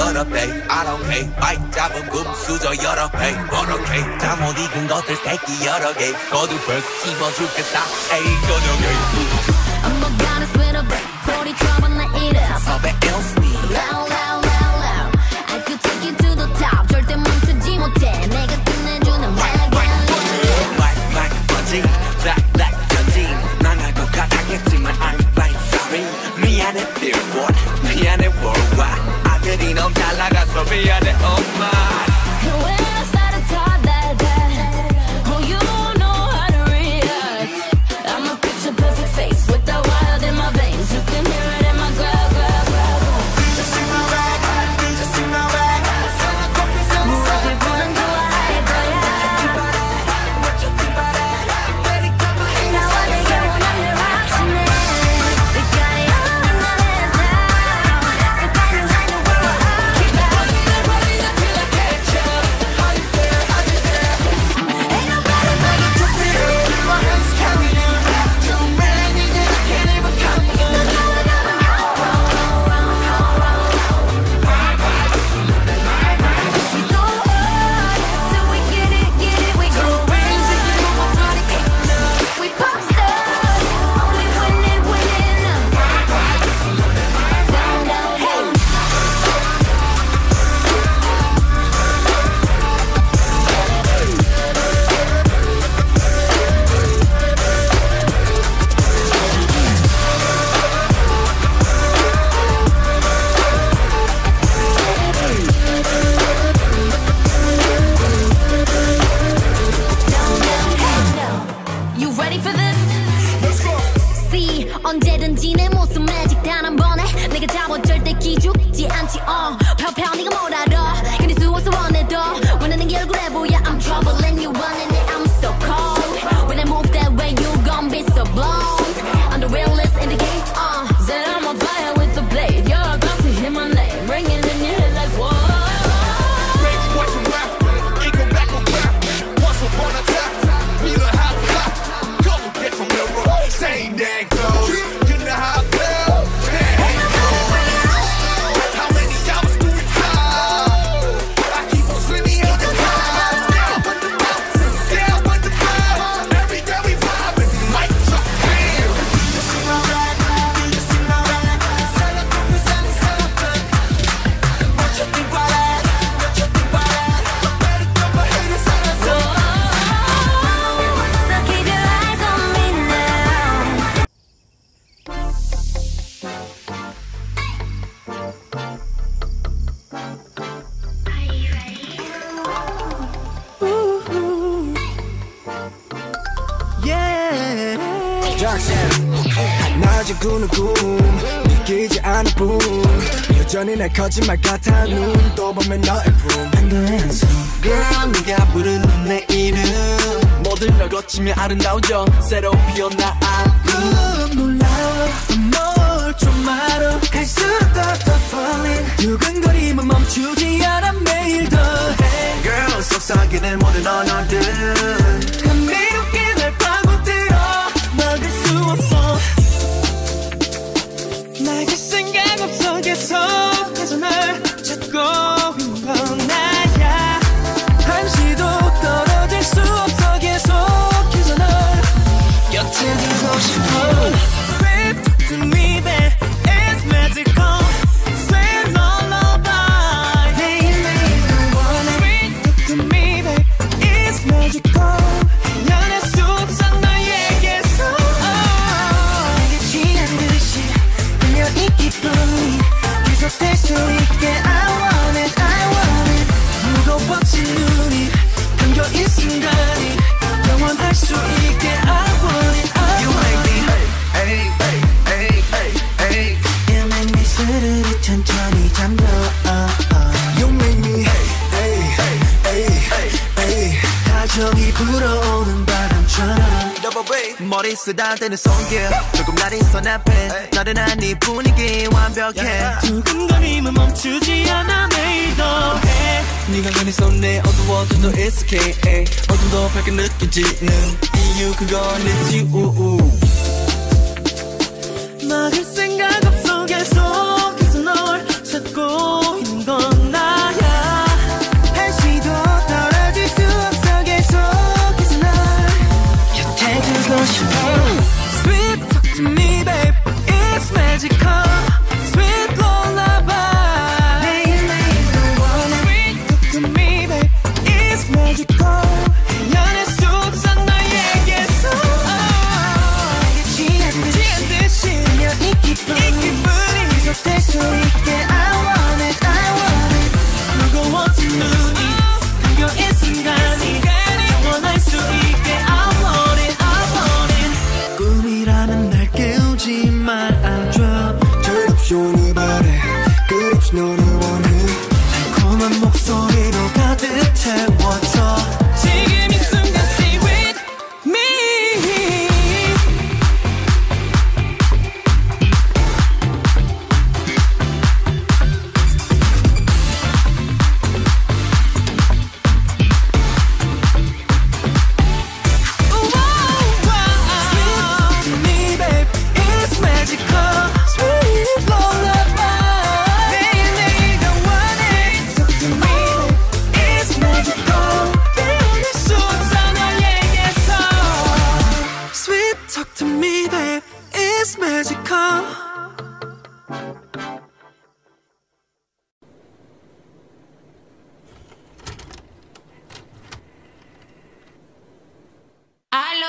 여러 배 I don't care 마이크 잡은 금수저 여러 배 버럭해 잠못 익은 것들 새끼 여러 개 거두벌 씹어주겠다 에이 저녁에 I'm a goddess with a break 소리 trouble 나 이래 섭외 일스니 Loud loud loud loud I could take you to the top 절대 멈추지 못해 내가 끝내주는 말 번지 black 편지 나가고 가다겠지만 I'm fine sorry 미안해 billboard 미안해 worldwide 아들이 너무 잘 나가서 미안해 엄마 When I started talk that oh you know how to react I'm a picture perfect face with the wild in my veins you can hear it in my growl growl growl Just in my bag just in my bag 무엇을 보든 좋아할 거야 나와 내게 원하는 확신해 We got it all in our hands now 색깔을 하는 world Keep it up till I catch up Ain't nobody like you to feel my hands carry you too many that I can't even count you 넌 going on a We go hard till we get it we go crazy we pop stars only winning down down hey You ready for this? Let's go See 언제든지 내 모습 매직 단 한 번에 내가 잡아 절대 기죽지 않지 펴펴 네가 뭘 알아 근데 수없어 원해도 원하는 게 얼굴에 보여 I'm trouble and you running it I'm so cold When I move that way you gon' be so blown I'm the realest in the game Said I'm a fire with the blade You're about to hear my name ringing in your head like whoa Rage boys from rap Eagle back on rap Once upon a time We learn how to clap Go get from the road Same dang clothes You know how I feel How many hours do we have? I keep on swimming on the clouds Down with the mountains Down with the clouds Every day we vibing Mic drop bam You see my ride You see my ride Sell up, sell up What you think about that? What you think about that? Better come my haters on us So keep your eyes on me now 낮에 꾸는 꿈 믿기지 않을 뿐 여전히 날 거짓말 같아 눈도 보면 너의 room And the answer Girl 네가 부르는 내 이름 모든 널 거치며 아름다워져 새로 피어나 I'm 놀라워 뭘 좀 알아 갈수록 더 falling 두근거림은 멈추지 않아 매일 더해 Girl 속삭이는 모든 언어들 감미롭게 날 파고들어 막을 수 없어 나갈 생각 없어 계속해서 날 찾고 있는 건 나야 한시도 떨어질 수 없어 계속해서 널 곁에 두고 싶어 Sweet to me babe It's magical Sweet lullaby 매일매일 널 원해 Sweet to me babe It's magical 연애 숲속 너에게서 내게 취한 듯이 그녀 이 기분이 계속될 수 있게 I want it 무거워진 눈이 감겨 이 순간이 영원할 수 있게 I want it You make me hey hey hey hey You make me 스르르 천천히 잠들어 You make me hey hey hey hey 다정히 불어오는 바람처럼 머리 쓰다대는 손길 조금 날이선 앞에 나른한 네 분위기 완벽해 두근거림은 멈추지 않아 매일 더해 네가 그리 손에 어두워져도 it's okay 어둠도 밝게 느껴지는 이유 그건 it's you 막을 생각 없어 계속해서 널 찾고 있는 건